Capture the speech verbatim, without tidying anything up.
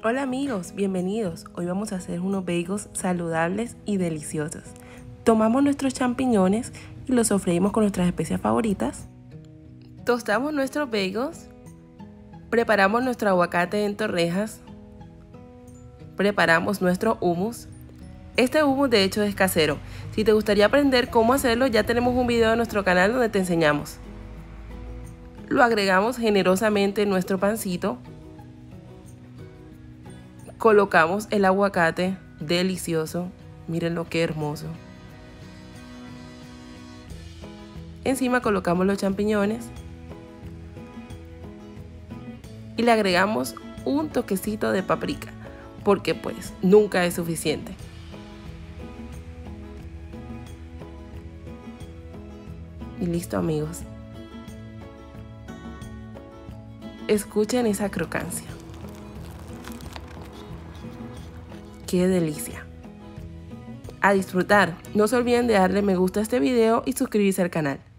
Hola amigos, bienvenidos. Hoy vamos a hacer unos bagels saludables y deliciosos. Tomamos nuestros champiñones y los sofreímos con nuestras especias favoritas. Tostamos nuestros bagels. Preparamos nuestro aguacate en torrejas. Preparamos nuestro hummus. Este hummus de hecho es casero. Si te gustaría aprender cómo hacerlo, ya tenemos un video en nuestro canal donde te enseñamos. Lo agregamos generosamente en nuestro pancito. Colocamos el aguacate delicioso. Miren lo que hermoso. Encima colocamos los champiñones. Y le agregamos un toquecito de paprika, porque pues nunca es suficiente. Y listo amigos. Escuchen esa crocancia. ¡Qué delicia! A disfrutar. No se olviden de darle me gusta a este video y suscribirse al canal.